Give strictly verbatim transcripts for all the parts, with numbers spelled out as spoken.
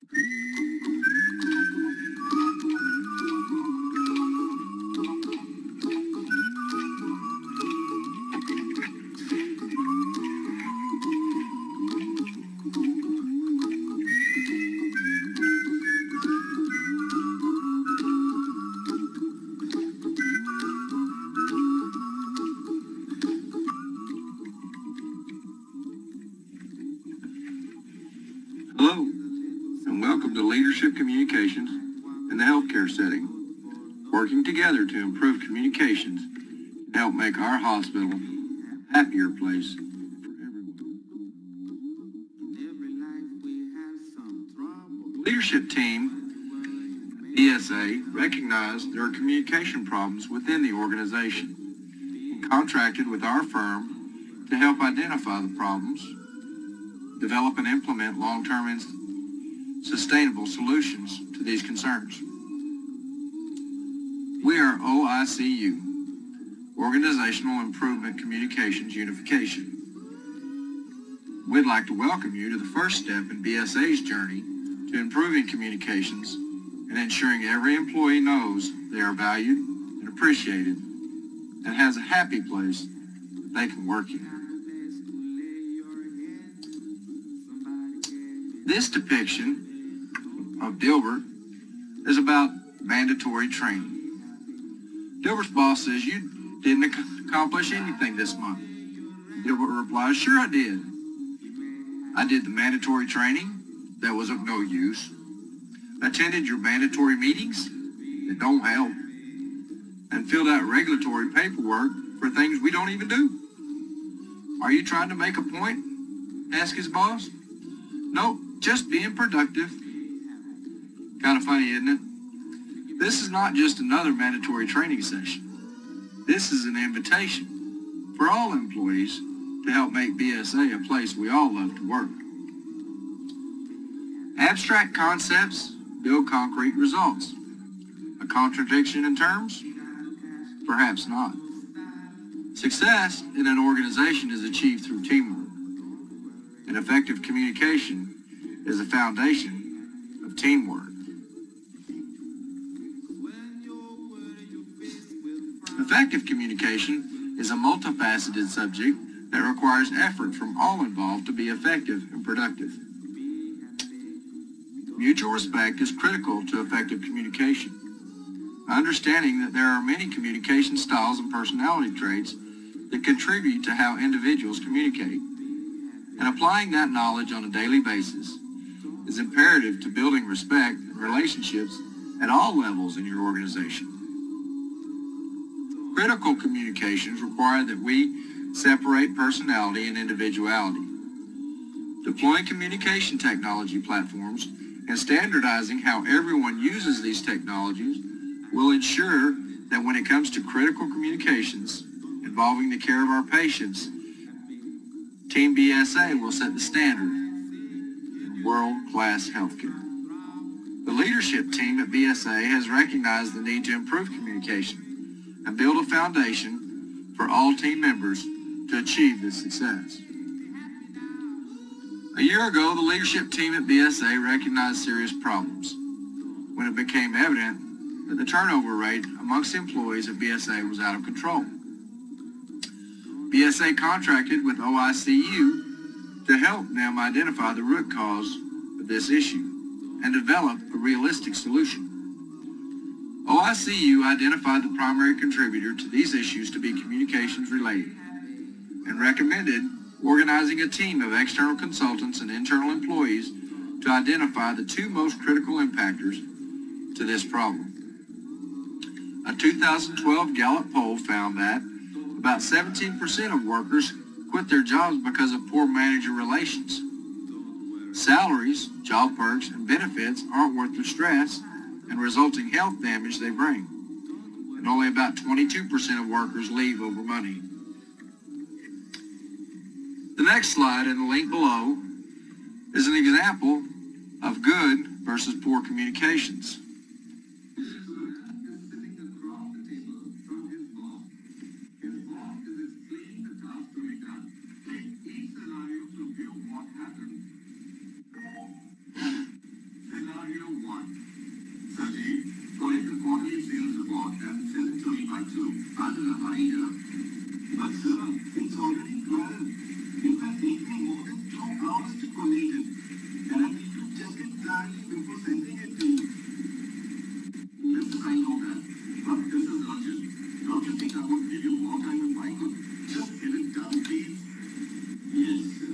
Hello, and welcome to Leadership Communications in the Healthcare Setting, working together to improve communications and help make our hospital a happier place for everyone. The leadership team at B S A recognized there are communication problems within the organization and contracted with our firm to help identify the problems, develop and implement long-term and sustainable solutions to these concerns. We are O I C U, Organizational Improvement Communications Unification. We'd like to welcome you to the first step in B S A's journey to improving communications and ensuring every employee knows they are valued and appreciated and has a happy place that they can work in. This depiction of Dilbert is about mandatory training. Dilbert's boss says, "You didn't ac- accomplish anything this month." Dilbert replies, "Sure I did. I did the mandatory training that was of no use, attended your mandatory meetings that don't help, and filled out regulatory paperwork for things we don't even do." "Are you trying to make a point?" asked his boss. "Nope. Just being productive." Kind of funny, isn't it? This is not just another mandatory training session. This is an invitation for all employees to help make B S A a place we all love to work. Abstract concepts build concrete results. A contradiction in terms? Perhaps not. Success in an organization is achieved through teamwork. And effective communication is the foundation of teamwork. Effective communication is a multifaceted subject that requires effort from all involved to be effective and productive. Mutual respect is critical to effective communication. Understanding that there are many communication styles and personality traits that contribute to how individuals communicate, and applying that knowledge on a daily basis is imperative to building respect and relationships at all levels in your organization. Critical communications require that we separate personality and individuality. Deploying communication technology platforms and standardizing how everyone uses these technologies will ensure that when it comes to critical communications involving the care of our patients, Team B S A will set the standard in world-class healthcare. The leadership team at B S A has recognized the need to improve communication and build a foundation for all team members to achieve this success. A year ago, the leadership team at B S A recognized serious problems when it became evident that the turnover rate amongst employees at B S A was out of control. B S A contracted with O I C U to help them identify the root cause of this issue and develop a realistic solution. O I C U identified the primary contributor to these issues to be communications related and recommended organizing a team of external consultants and internal employees to identify the two most critical impactors to this problem. A two thousand twelve Gallup poll found that about seventeen percent of workers quit their jobs because of poor manager relations. Salaries, job perks, and benefits aren't worth the stress and resulting health damage they bring. And only about twenty-two percent of workers leave over money. The next slide in the link below is an example of good versus poor communications. I do. I don't know how you. But sir, it's already twelve. It will take me more than two hours to collate it. And I need to check it thoroughly before sending it to you. Listen, I know that. But this is urgent. Don't you think I would give you more time if I could just get it done, please? Yes, sir.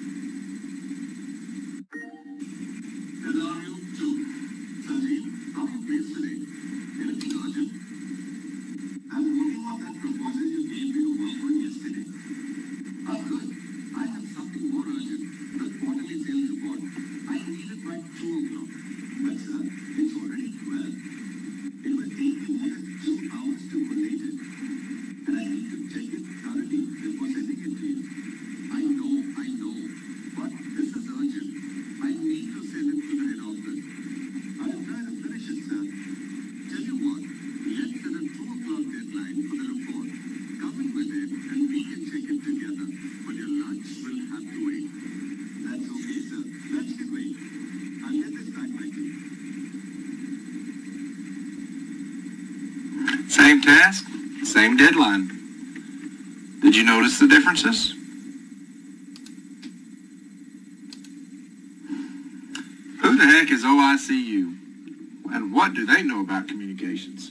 Where are you to? Sanjeev, how are you today? Anything urgent? I'm working on that proposal you gave me to work on yesterday. Ah, good. I have something more urgent. The quarterly sales report. I need it by two o'clock. But sir, it's already twelve. It will take me more than two hours to collate it. And I need to check it thoroughly before sending it to you. I know, I know. But this is urgent. I need to send it to the head office. I'll try to finish it, sir. Tell you what, let's set a two o'clock deadline for the report. Come in with it and we can check it together. But your lunch will have to wait. That's okay, sir. Lunch can wait. I'll get this back by you. Same task, same deadline. Did you notice the differences? Who the heck is O I C U? And what do they know about communications?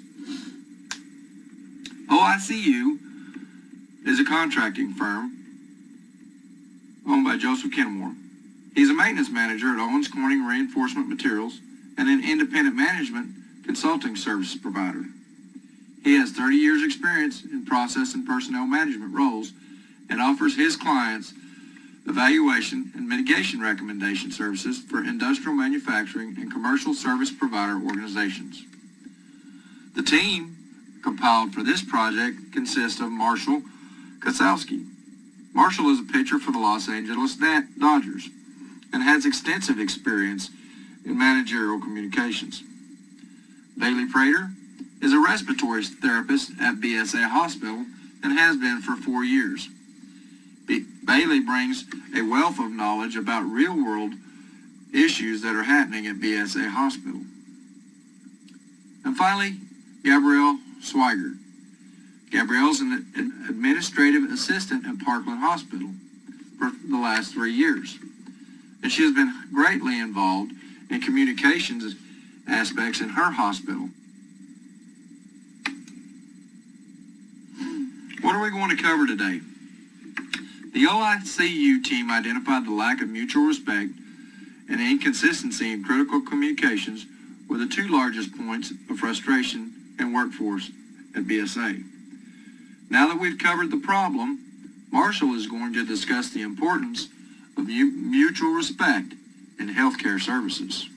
O I C U is a contracting firm owned by Joseph Kenmore. He's a maintenance manager at Owens Corning Reinforcement Materials and an independent management consulting service provider. He has thirty years experience in process and personnel management roles and offers his clients evaluation and mitigation recommendation services for industrial manufacturing and commercial service provider organizations. The team compiled for this project consists of Marshall Kosowski. Marshall is a pitcher for the Los Angeles Dodgers and has extensive experience in managerial communications. Bailey Prater is a respiratory therapist at B S A Hospital and has been for four years. B- Bailey brings a wealth of knowledge about real-world issues that are happening at B S A Hospital. And finally, Gabrielle Swigert. Gabrielle is an administrative assistant at Parkland Hospital for the last three years. And she has been greatly involved in communications aspects in her hospital. What are we going to cover today? The O I C U team identified the lack of mutual respect and inconsistency in critical communications were the two largest points of frustration in workforce at B S A. Now that we've covered the problem, Marshall is going to discuss the importance of mutual respect in healthcare services.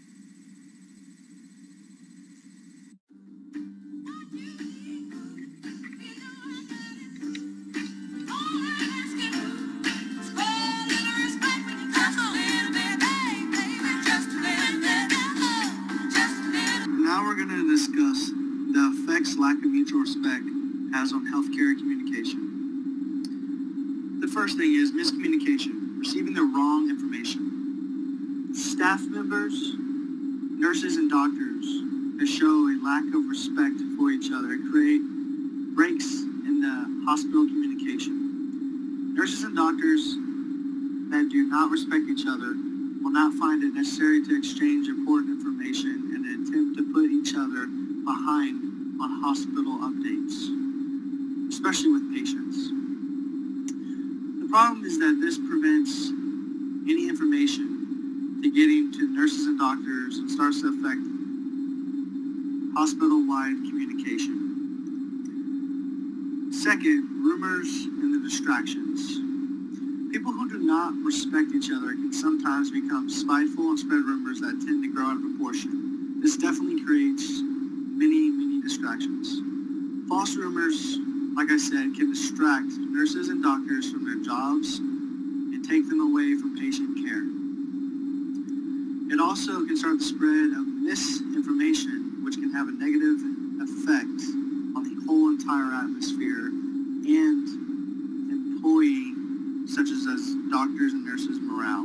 Lack of mutual respect has on healthcare communication. The first thing is miscommunication, receiving the wrong information. Staff members, nurses, and doctors that show a lack of respect for each other create breaks in the hospital communication. Nurses and doctors that do not respect each other will not find it necessary to exchange important information and attempt to put each other behind on hospital updates, especially with patients. The problem is that this prevents any information to getting to nurses and doctors and starts to affect hospital-wide communication. Second, rumors and the distractions. People who do not respect each other can sometimes become spiteful and spread rumors that tend to grow out of proportion. This definitely creates many, many distractions. False rumors, like I said, can distract nurses and doctors from their jobs and take them away from patient care. It also can start the spread of misinformation, which can have a negative effect on the whole entire atmosphere and employee, such as, as doctors and nurses' morale.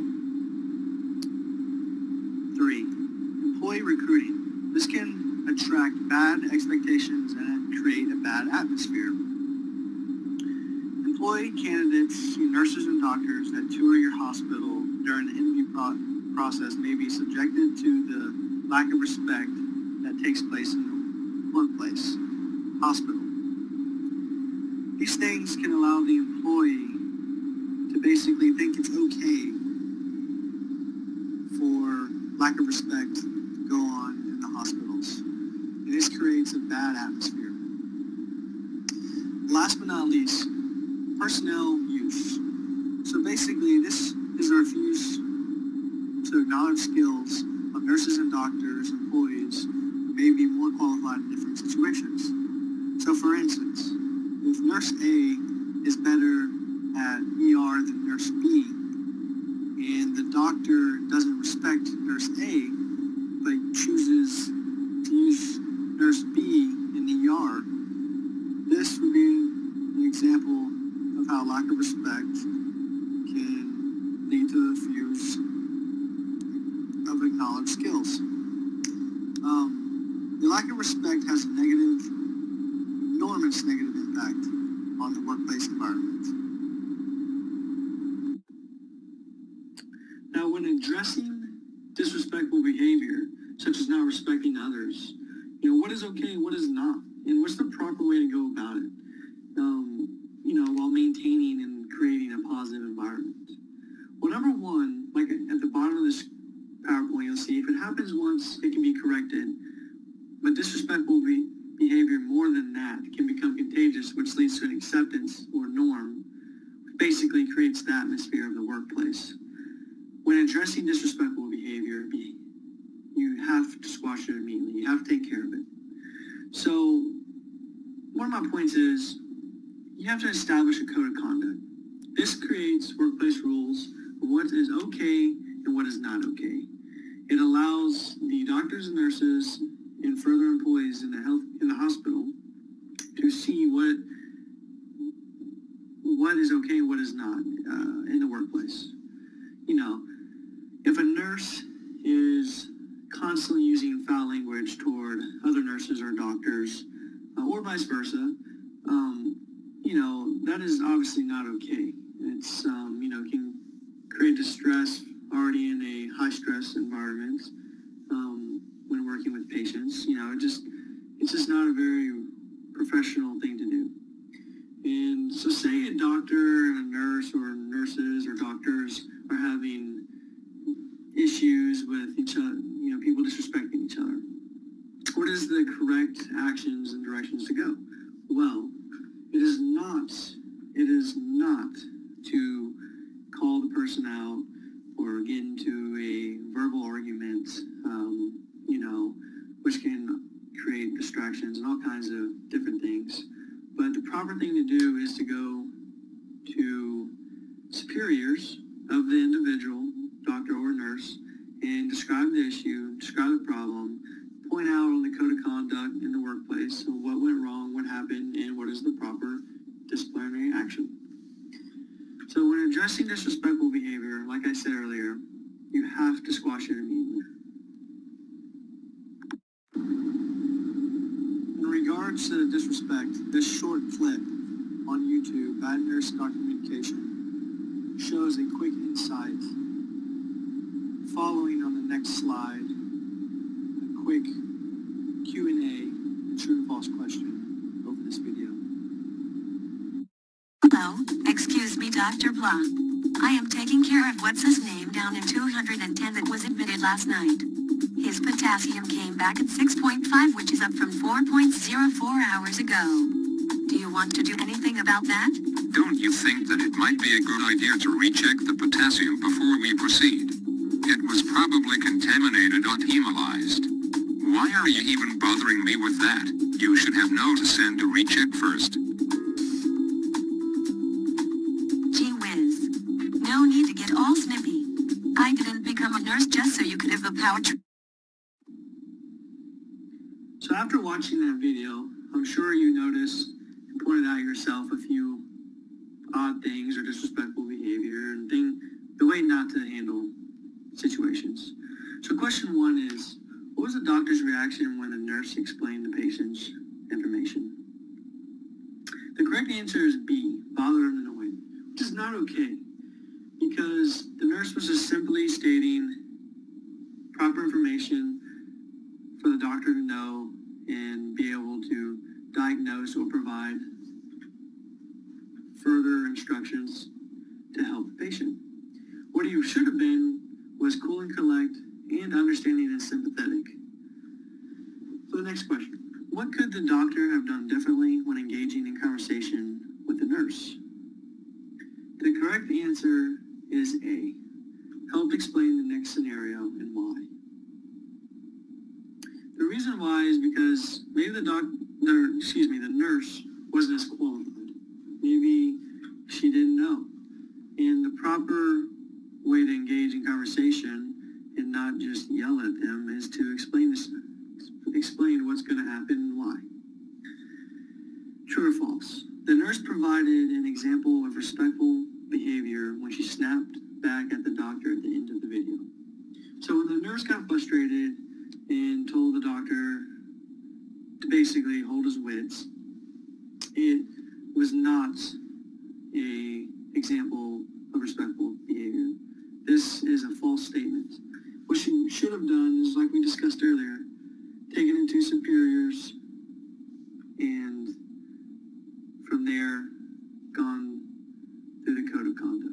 Three, employee recruiting. This can attract bad expectations and create a bad atmosphere. Employee candidates, nurses and doctors that tour your hospital during the interview pro- process may be subjected to the lack of respect that takes place in the workplace, hospital. These things can allow the employee to basically think it's okay for lack of respect to go on in the hospitals. And this creates a bad atmosphere. Last but not least, personnel use. So basically, this is a refuse to acknowledge skills of nurses and doctors, employees, who may be more qualified in different situations. So for instance, if nurse A is better at E R than nurse B, and the doctor doesn't respect nurse A, but chooses to use nurse B in E R, this would be an example of how lack of respect can lead to the refuse of acknowledged skills. Um, the lack of respect has a negative, enormous negative impact on the workplace environment. Now, when addressing disrespectful behavior, such as not respecting others, you know, what is okay and what is not? And what's the proper way to go about it? Um, you know, while maintaining and creating a positive environment. Well, number one, like at the bottom of this PowerPoint, you'll see if it happens once, it can be corrected. But disrespectful be- behavior more than that can become contagious, which leads to an acceptance or norm, which basically creates the atmosphere of the workplace. When addressing disrespectful behavior, you have to squash it immediately. You have to take care of it. So one of my points is you have to establish a code of conduct. This creates workplace rules of what is okay and what is not okay. It allows the doctors and nurses and further employees in the health in the hospital to see what what is okay and what is not uh, in the workplace. You know, if a nurse is constantly using foul language toward other nurses or doctors, uh, or vice versa, um, you know, that is obviously not okay. It's, um, you know, can create distress already in a high-stress environment um, when working with patients. You know, it just, it's just not a very professional thing to do. And so say a doctor and a nurse or nurses or doctors are having issues with each other, you know, people disrespecting each other. What is the correct actions and directions to go? Well, it is not, it is not to call the person out or get into a verbal argument, um, you know, which can create distractions and all kinds of different things. But the proper thing to do is to go to superiors of the individual, doctor or nurse, and describe the issue, describe the problem, point out on the code of conduct in the workplace, so what went wrong, what happened, and what is the proper disciplinary action. So when addressing disrespectful behavior, like I said earlier, you have to squash it immediately. In regards to disrespect, this short clip on YouTube, Bad Nurse Doc Communication, shows a quick insight. Following on the next slide, a quick Q and A, a true and false question over this video. Hello, excuse me, Doctor Blah. I am taking care of what's his name down in two hundred ten that was admitted last night. His potassium came back at six point five, which is up from four point zero four hours ago. Do you want to do anything about that? Don't you think that it might be a good idea to recheck the potassium before we proceed? It was probably contaminated or hemolyzed. Why are you even bothering me with that? You should have known to send a recheck first. Gee whiz. No need to get all snippy. I didn't become a nurse just so you could have the power to... So after watching that video, I'm sure you noticed and pointed out yourself a few odd things or disrespectful behavior and thing, the way not to handle situations. So question one is, what was the doctor's reaction when the nurse explained the patient's information? The correct answer is B, bothered and annoyed, which is not okay, because the nurse was just simply stating proper information for the doctor to know and be able to diagnose or provide further instructions to help the patient. What you should have been was cool and collect and understanding and sympathetic. So the next question. What could the doctor have done differently when engaging in conversation with the nurse? The correct answer is A. Help explain the next scenario and why. The reason why is because maybe the doc, the, excuse me, the nurse wasn't as qualified. Maybe she didn't know. And the proper way to engage in conversation and not just yell at them is to explain this, explain what's going to happen and why. True or false? The nurse provided an example of respectful behavior when she snapped back at the doctor at the end of the video. So when the nurse got frustrated and told the doctor to basically hold his wits, it was not a example of respectful behavior. This is a false statement. What she should have done is, like we discussed earlier, taken it to superiors and from there gone through the code of conduct.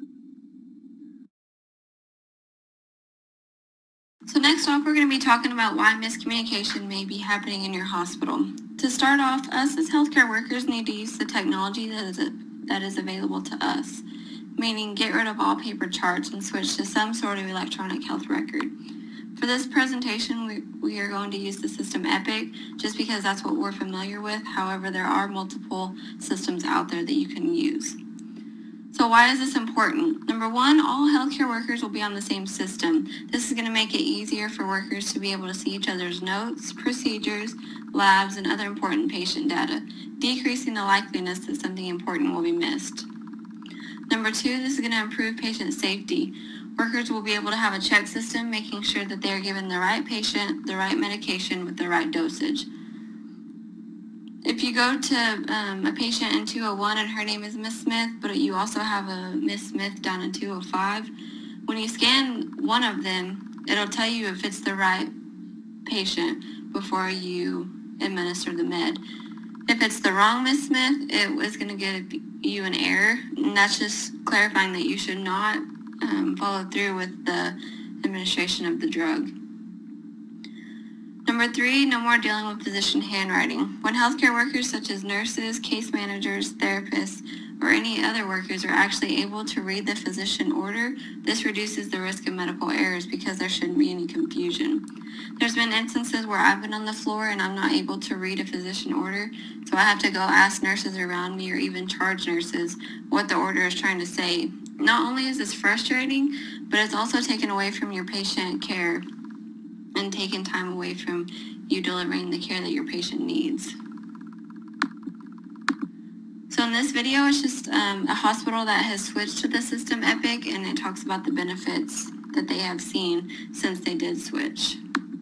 So next off, we're going to be talking about why miscommunication may be happening in your hospital. To start off, us as healthcare workers need to use the technology that is, that is available to us, meaning get rid of all paper charts and switch to some sort of electronic health record. For this presentation, we, we are going to use the system Epic just because that's what we're familiar with. However, there are multiple systems out there that you can use. So why is this important? Number one, all healthcare workers will be on the same system. This is going to make it easier for workers to be able to see each other's notes, procedures, labs, and other important patient data, decreasing the likeliness that something important will be missed. Number two, this is going to improve patient safety. Workers will be able to have a check system, making sure that they are given the right patient, the right medication with the right dosage. If you go to um, a patient in two oh one and her name is Miss Smith, but you also have a Miss Smith down in two oh five, when you scan one of them, it'll tell you if it's the right patient before you administer the med. If it's the wrong Miss Smith, it was going to give you an error, and that's just clarifying that you should not um, follow through with the administration of the drug. Number three, no more dealing with physician handwriting. When healthcare workers such as nurses, case managers, therapists, or any other workers are actually able to read the physician order, this reduces the risk of medical errors because there shouldn't be any confusion. There's been instances where I've been on the floor and I'm not able to read a physician order, so I have to go ask nurses around me or even charge nurses what the order is trying to say. Not only is this frustrating, but it's also taken away from your patient care and taking time away from you delivering the care that your patient needs. So in this video, it's just um, a hospital that has switched to the system Epic, and it talks about the benefits that they have seen since they did switch.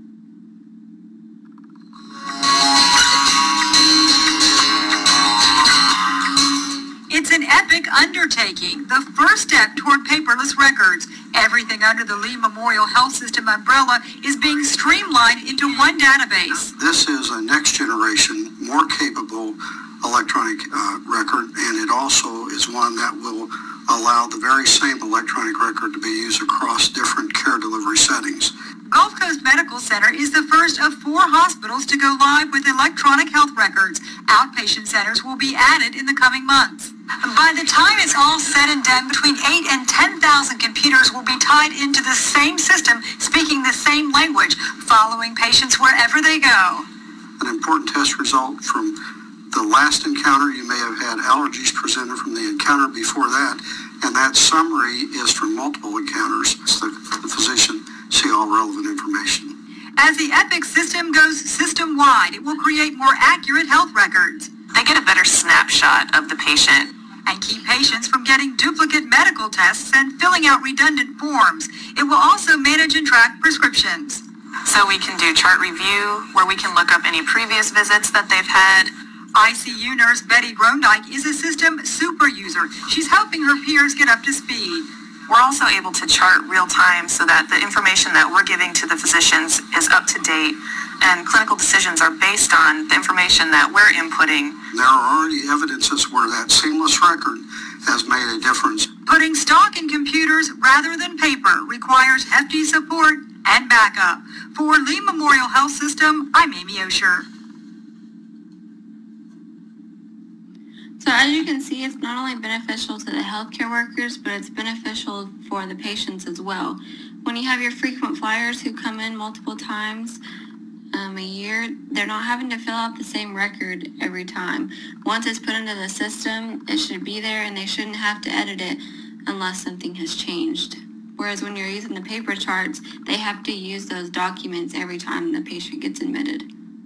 It's an epic undertaking, the first step toward paperless records. Everything under the Lee Memorial Health System umbrella is being streamlined into one database. This is a next generation, more capable electronic uh, record, and it also is one that will allow the very same electronic record to be used across different care delivery settings. Gulf Coast Medical Center is the first of four hospitals to go live with electronic health records. Outpatient centers will be added in the coming months. By the time it's all said and done, between eight and ten thousand computers will be tied into the same system, speaking the same language, following patients wherever they go. An important test result from the last encounter, you may have had allergies presented from the encounter before that, and that summary is from multiple encounters. So the physician see all relevant information. As the Epic system goes system-wide, it will create more accurate health records. They get a better snapshot of the patient and keep patients from getting duplicate medical tests and filling out redundant forms. It will also manage and track prescriptions. So we can do chart review, where we can look up any previous visits that they've had. I C U nurse Betty Grondike is a system super user. She's helping her peers get up to speed. We're also able to chart real time so that the information that we're giving to the physicians is up to date, and clinical decisions are based on the information that we're inputting. There are already evidences where that seamless record has made a difference. Putting stock in computers rather than paper requires hefty support and backup. For Lee Memorial Health System, I'm Amy Osher. So as you can see, it's not only beneficial to the healthcare workers, but it's beneficial for the patients as well. When you have your frequent flyers who come in multiple times um, a year, they're not having to fill out the same record every time. Once it's put into the system, it should be there and they shouldn't have to edit it unless something has changed. Whereas when you're using the paper charts, they have to use those documents every time the patient gets admitted.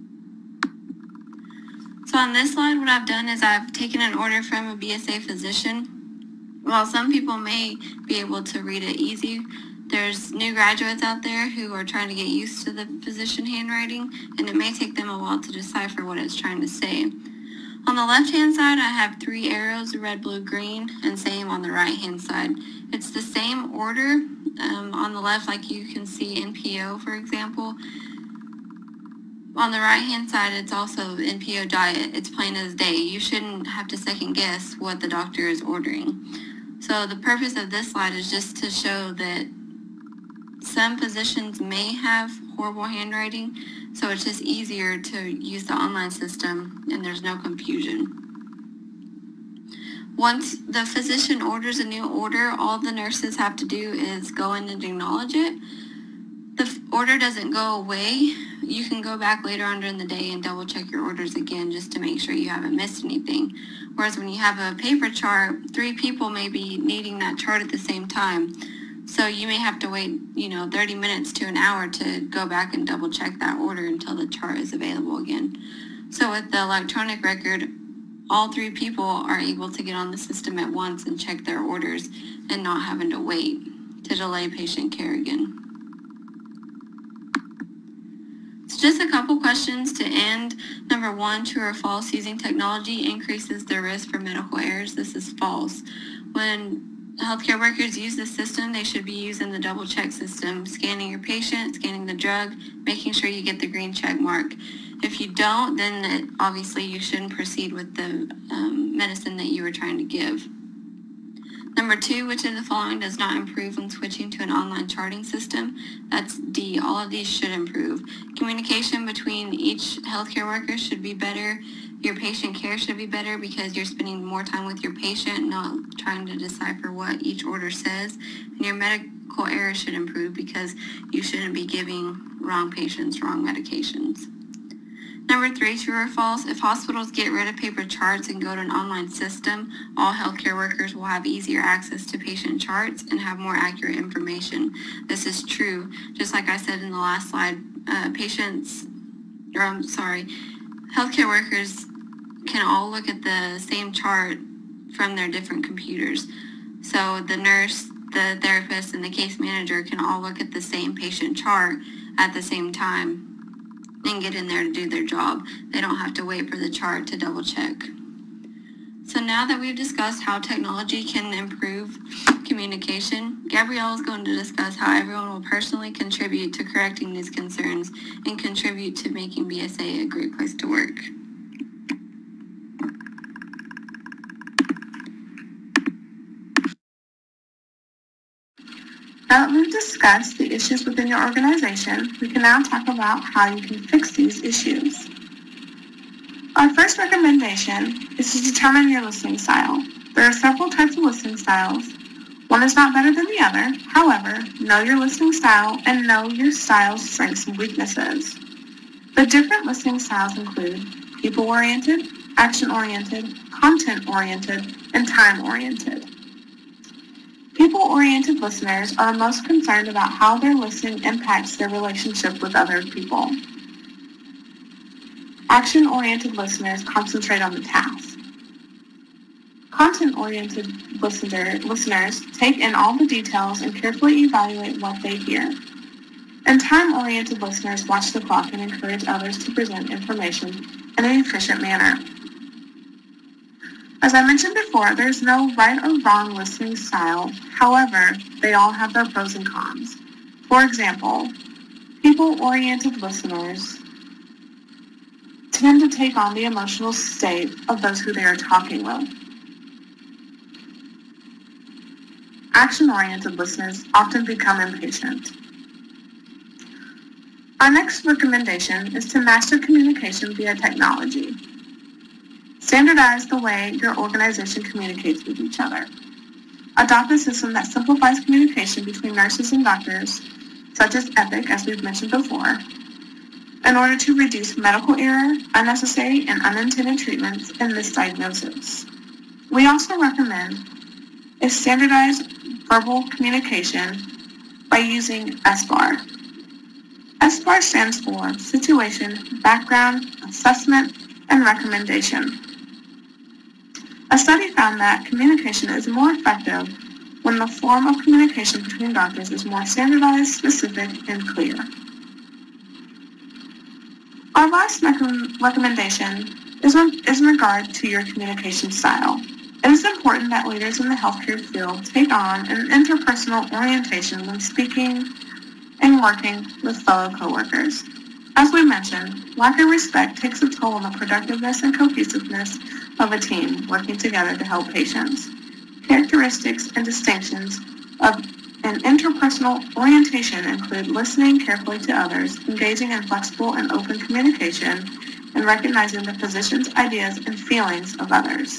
So on this slide, what I've done is I've taken an order from a B S A physician. While some people may be able to read it easy, there's new graduates out there who are trying to get used to the physician handwriting, and it may take them a while to decipher what it's trying to say. On the left-hand side, I have three arrows, red, blue, green, and same on the right-hand side. It's the same order. Um, on the left, like you can see N P O, for example. On the right-hand side, it's also N P O diet. It's plain as day. You shouldn't have to second guess what the doctor is ordering. So the purpose of this slide is just to show that some physicians may have horrible handwriting, so it's just easier to use the online system and there's no confusion. Once the physician orders a new order, all the nurses have to do is go in and acknowledge it. The order doesn't go away. You can go back later on during the day and double check your orders again just to make sure you haven't missed anything. Whereas when you have a paper chart, three people may be needing that chart at the same time. So you may have to wait, you know, thirty minutes to an hour to go back and double check that order until the chart is available again. So with the electronic record, all three people are able to get on the system at once and check their orders and not having to wait to delay patient care again. So just a couple questions to end. Number one, true or false, using technology increases the risk for medical errors. This is false. When healthcare workers use the system, they should be using the double check system, scanning your patient, scanning the drug, making sure you get the green check mark. If you don't, then it, obviously you shouldn't proceed with the um, medicine that you were trying to give. Number two, which of the following does not improve when switching to an online charting system? That's D. All of these should improve. Communication between each healthcare worker should be better. Your patient care should be better because you're spending more time with your patient, not trying to decipher what each order says. And your medical errors should improve because you shouldn't be giving wrong patients wrong medications. Number three, true or false, if hospitals get rid of paper charts and go to an online system, all healthcare workers will have easier access to patient charts and have more accurate information. This is true. Just like I said in the last slide, uh, patients, or I'm sorry, healthcare workers can all look at the same chart from their different computers. So the nurse, the therapist, and the case manager can all look at the same patient chart at the same time and get in there to do their job. They don't have to wait for the chart to double check. So now that we've discussed how technology can improve communication, Gabrielle is going to discuss how everyone will personally contribute to correcting these concerns and contribute to making B S A a great place to work. Now that we've discussed the issues within your organization, we can now talk about how you can fix these issues. Our first recommendation is to determine your listening style. There are several types of listening styles. One is not better than the other. However, know your listening style and know your style's strengths and weaknesses. The different listening styles include people-oriented, action-oriented, content-oriented, and time-oriented. People-oriented listeners are most concerned about how their listening impacts their relationship with other people. Action-oriented listeners concentrate on the task. Content-oriented listener, listeners take in all the details and carefully evaluate what they hear. And time-oriented listeners watch the clock and encourage others to present information in an efficient manner. As I mentioned before, there's no right or wrong listening style. However, they all have their pros and cons. For example, people-oriented listeners tend to take on the emotional state of those who they are talking with. Action-oriented listeners often become impatient. Our next recommendation is to master communication via technology. Standardize the way your organization communicates with each other. Adopt a system that simplifies communication between nurses and doctors, such as Epic, as we've mentioned before, in order to reduce medical error, unnecessary and unintended treatments, and misdiagnosis. We also recommend a standardized verbal communication by using S B A R. S B A R stands for Situation, Background, Assessment, and Recommendation. A study found that communication is more effective when the form of communication between doctors is more standardized, specific, and clear. Our last recommendation is in, is in regard to your communication style. It is important that leaders in the healthcare field take on an interpersonal orientation when speaking and working with fellow coworkers. As we mentioned, lack of respect takes a toll on the productiveness and cohesiveness of a team working together to help patients. Characteristics and distinctions of an interpersonal orientation include listening carefully to others, engaging in flexible and open communication, and recognizing the physician's ideas and feelings of others.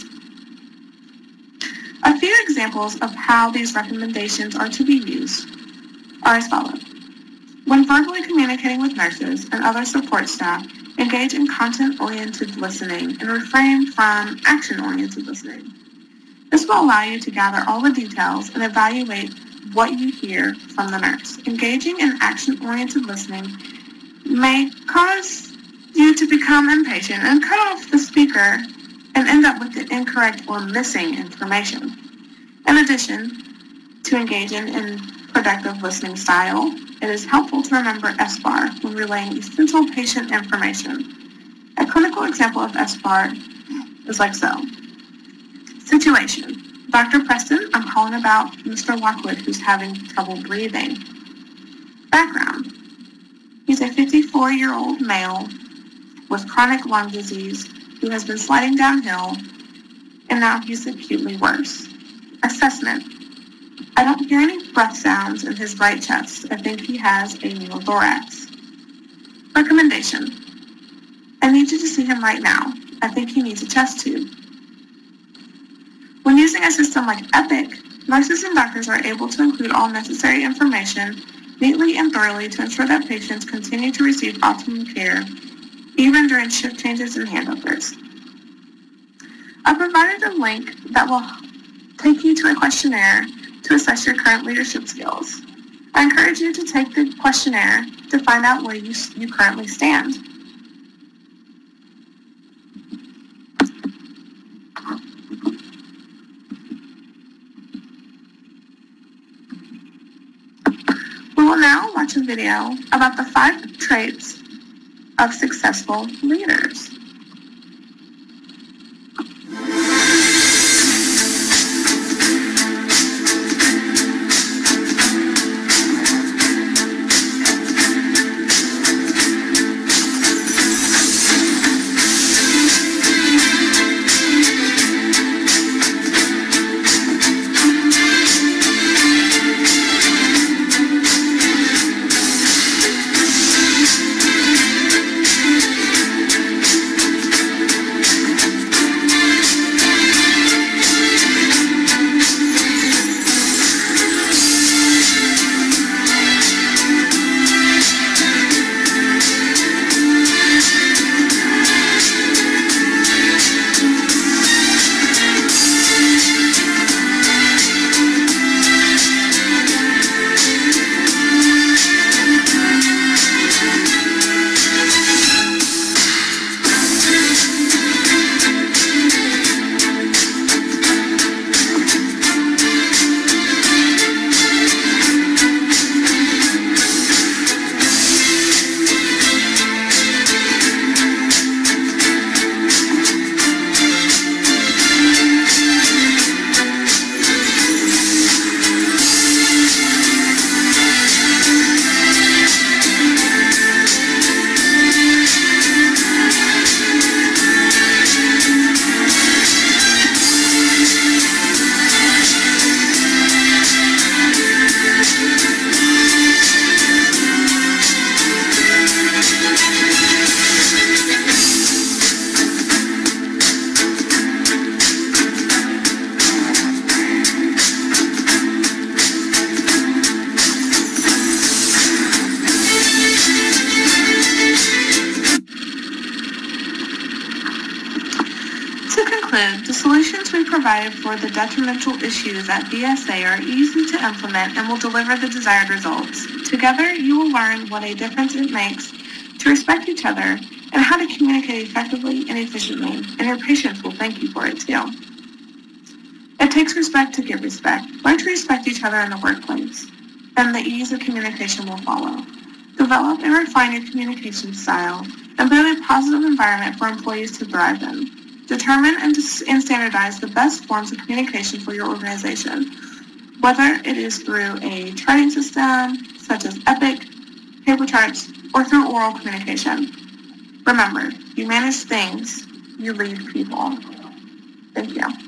A few examples of how these recommendations are to be used are as follows. When verbally communicating with nurses and other support staff, engage in content-oriented listening and refrain from action-oriented listening. This will allow you to gather all the details and evaluate what you hear from the nurse. Engaging in action-oriented listening may cause you to become impatient and cut off the speaker and end up with the incorrect or missing information. In addition to engaging in productive listening style, it is helpful to remember S B A R when relaying essential patient information. A clinical example of S B A R is like so. Situation. Doctor Preston, I'm calling about Mister Lockwood who's having trouble breathing. Background. He's a fifty-four-year-old male with chronic lung disease who has been sliding downhill, and now he's acutely worse. Assessment. I don't hear any breath sounds in his right chest. I think he has a pneumothorax. Recommendation. I need you to see him right now. I think he needs a chest tube. When using a system like Epic, nurses and doctors are able to include all necessary information neatly and thoroughly to ensure that patients continue to receive optimum care, even during shift changes and handovers. I provided a link that will take you to a questionnaire to assess your current leadership skills. I encourage you to take the questionnaire to find out where you, you currently stand. We will now watch a video about the five traits of successful leaders. conclude, the solutions we provided for the detrimental issues at B S A are easy to implement and will deliver the desired results. Together, you will learn what a difference it makes to respect each other and how to communicate effectively and efficiently, and your patients will thank you for it too. It takes respect to give respect. Learn to respect each other in the workplace, and the ease of communication will follow. Develop and refine your communication style, and build a positive environment for employees to thrive in. Determine and, and standardize the best forms of communication for your organization, whether it is through a charting system, such as Epic, paper charts, or through oral communication. Remember, you manage things, you lead people. Thank you.